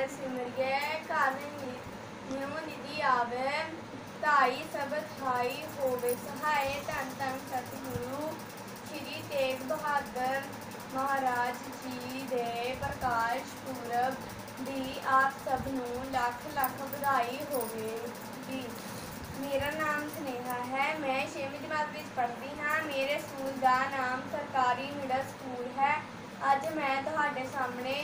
सिमरिए घर न्यू निधि आवे धाई सब थाई होवे सहाय। धन धन सतगुरु श्री तेग बहादुर महाराज जी दे प्रकाश पुरब दी आप सब नूं लख लख बधाई होवे जी। मेरा नाम स्नेहा है। मैं 6वीं जमात में पढ़ती हाँ। मेरे स्कूल का नाम सरकारी मिडल स्कूल है। अज मैं तुहाडे सामने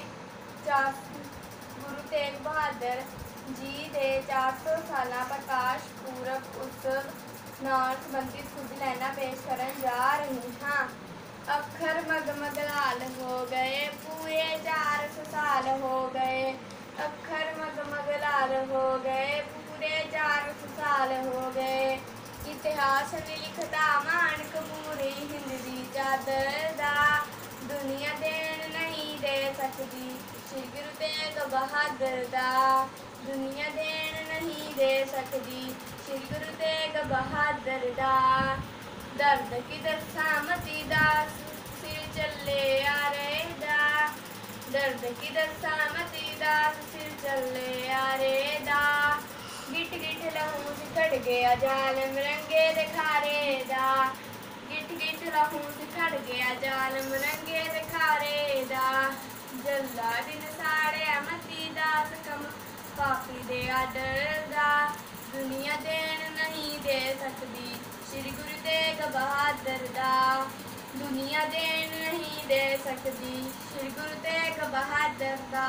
गुरु तेग बहादुर जी के 400 साला प्रकाश पुरब उत्सव नाल संबंधित कुछ लाइनां पेश करन जा रही हाँ। अखर मगमग लाल हो गए पूरे 400 साल हो गए। अखर मगमग लाल हो गए पूरे 400 साल हो गए। इतिहास ने लिखता मानक पूरी हिंद दी चादर दा दुनिया देन नहीं दे सकती श्री गुरु तेग बहादुर दा दुनिया देन नहीं दे सकती श्री गुरु तेग बहादुर दा। दर्द की दर्शामती दास सिर चले आ रहे दा दर्द की दर्शामती दास सिर चले आ रहे दा। गिट गिट लहू सिखड़ गया जालम रंगे दिखारे दा गिट गिट लहू सिखड़ गया जालम रंगे दिखारे दा। जल्दा दिन साड़े मती दास कम पापी दे आडर दा दुनिया देन नहीं दे सकती श्री गुरु तेग बहादुर दा दुनिया देन नहीं दे सकती श्री गुरु तेग बहादुर दा।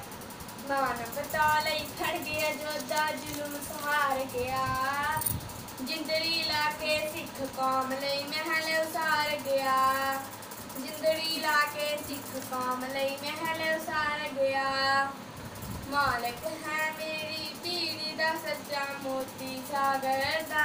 मानवता लई खड़ गया जोधा जुलम सहार गया जिंदड़ी ला के सिख कौम लई महल उसार गया जिंदड़ी ला के सिख कौम लई महल उसार गया। मालिक है मेरी पीढ़ी दा सच्चा मोती सागर दा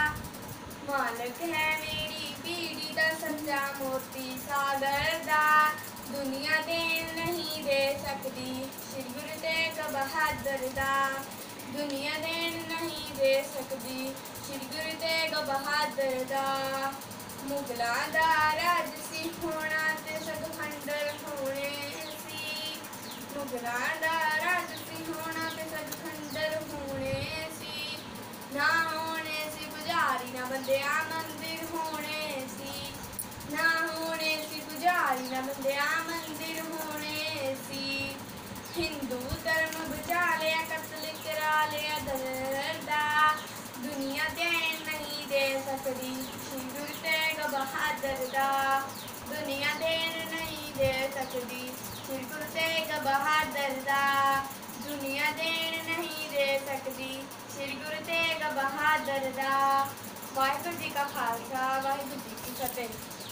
मालिक है मेरी पीढ़ी दा सच्चा मोती सागर दा दुनिया देन नहीं दे सकती श्री गुरु तेग बहादुर दा दुनिया देन नहीं दे सकती श्री गुरु तेग बहादुर दा। मुगलों दा राज सी होना ते सतखंडर होने सी मुगलों दा राज सी होना ते सतखंडर होने सी ना होने सी पुजारी ना बंदिया मंदिर होने सी ना होने सी पुजारी ना बंदिया मंदिर होने सी। हिंदू धर्म बचा लिया कत्ल करा लिया दर्दा दुनिया देन नहीं दे सकती श्री गुरु तेग बहादुर दा दुनिया देन नहीं दे सकती श्री गुरु तेग बहादुर दा दुनिया देन नहीं दे सकती श्री गुरु तेग बहादुर दा। वाहिगुरू जी का खालसा वाहिगुरू जी की फतेह।